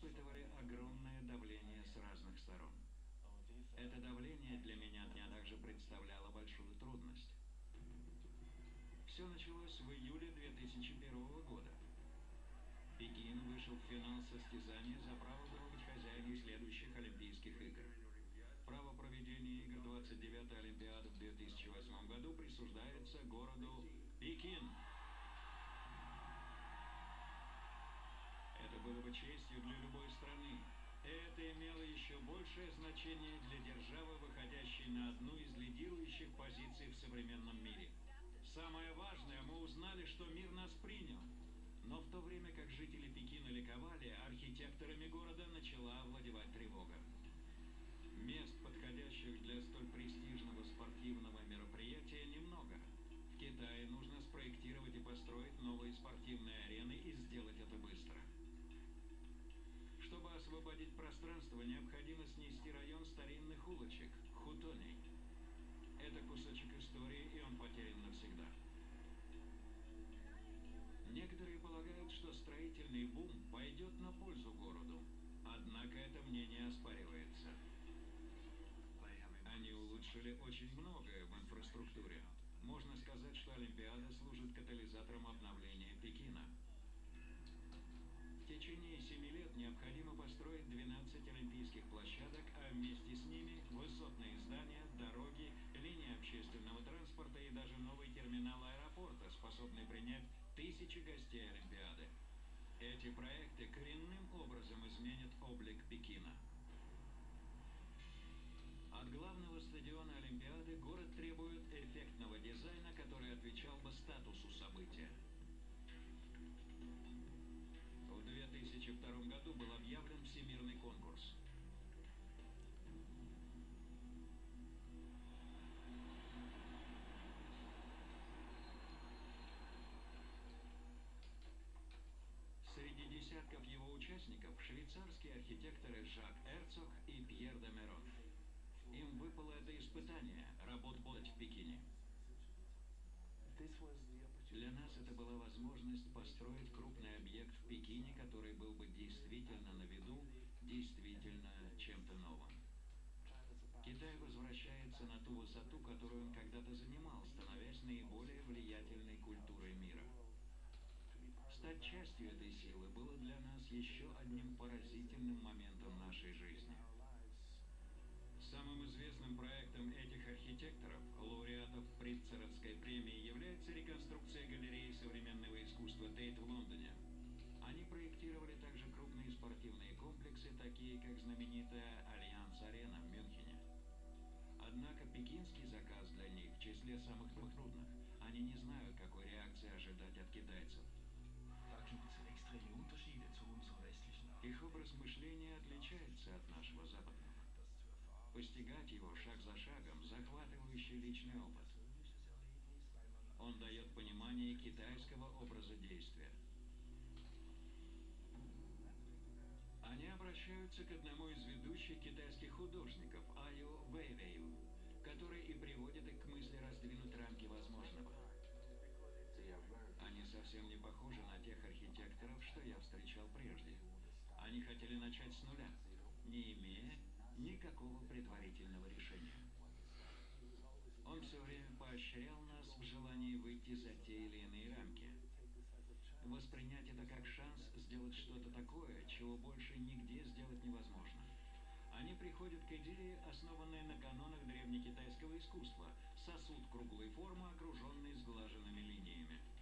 испытывали огромное давление с разных сторон. Это давление для меня также представляло большую трудность. Все началось в июле 2001 года. Пекин вышел в финал состязания за право быть хозяином следующих Олимпийских игр. Право проведения игр 29-й Олимпиады в 2008 году присуждается городу Пекин. Это было бы честью для любой страны. Это имело еще большее значение для державы, выходящей на одну из лидирующих позиций в современном мире. Самое важное, мы узнали, что мир нас принял. Но в то время как жители Пекина ликовали, архитекторами города начала овладевать тревога. Мест, подходящих для столь престижного спортивного мероприятия, немного. В Китае нужно спроектировать и построить новые спортивные арены и сделать это быстро. Чтобы освободить пространство, необходимо снести район старинных улочек – хутоней. Это кусочек истории, и он потерян навсегда. Некоторые полагают, что строительный бум пойдет на пользу городу. Однако это мнение оспаривается. Они улучшили очень многое в инфраструктуре. Можно сказать, что Олимпиада служит катализатором обновления Пекина. В течение 7 лет необходимо построить 12 олимпийских площадок, а вместе с ними высотные здания, дороги, линии общественного транспорта и даже новый терминал аэропорта, способный принять тысячи гостей Олимпиады. Эти проекты коренным образом изменят облик Пекина. От главного стадиона Олимпиады город требует эффектного дизайна, который отвечал бы статусу события. В 2002 году был объявлен всемирный конкурс. Среди десятков его участников швейцарские архитекторы Жак Эрцог и Пьер де Мерон. Им выпало это испытание – работать в Пекине. Для нас это была возможность построить крупный объект в Пекине, который был бы действительно на виду, действительно чем-то новым. Китай возвращается на ту высоту, которую он когда-то занимал, становясь наиболее влиятельной культурой мира. Стать частью этой силы было для нас еще одним поразительным моментом нашей жизни. Самым известным проектом этих архитекторов, лауреатов Притцеровской премии, является реконструкция галереи современного искусства Тейт в Лондоне. Они проектировали также крупные спортивные комплексы, такие как знаменитая Альянс-арена в Мюнхене. Однако пекинский заказ для них в числе самых трудных. Они не знают, какой реакции ожидать от китайцев. Их образ мышления отличается от нашего западного. Постигать его шаг за шагом – захватывающий личный опыт. Он дает понимание китайского образа действия. Они обращаются к одному из ведущих китайских художников, Аю Вэйвэю, который и приводит их к мысли раздвинуть рамки возможного. Они совсем не похожи на тех архитекторов, что я встречал прежде. Они хотели начать с нуля, не имея никакого предварительного решения. Он все время поощрял нас в желании выйти за те или иные рамки. Воспринять это как шанс сделать что-то такое, чего больше нигде сделать невозможно. Они приходят к идее, основанной на канонах древнекитайского искусства: сосуд круглой формы, окруженный сглаженными линиями.